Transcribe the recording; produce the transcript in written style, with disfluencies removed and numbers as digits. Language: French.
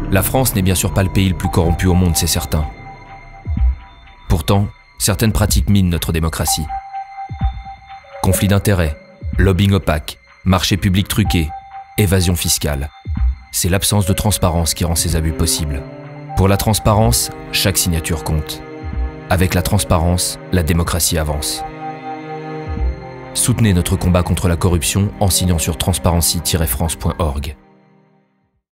La France n'est bien sûr pas le pays le plus corrompu au monde, c'est certain. Pourtant, certaines pratiques minent notre démocratie. Conflits d'intérêts, lobbying opaque, marché public truqué, évasion fiscale. C'est l'absence de transparence qui rend ces abus possibles. Pour la transparence, chaque signature compte. Avec la transparence, la démocratie avance. Soutenez notre combat contre la corruption en signant sur transparency-france.org.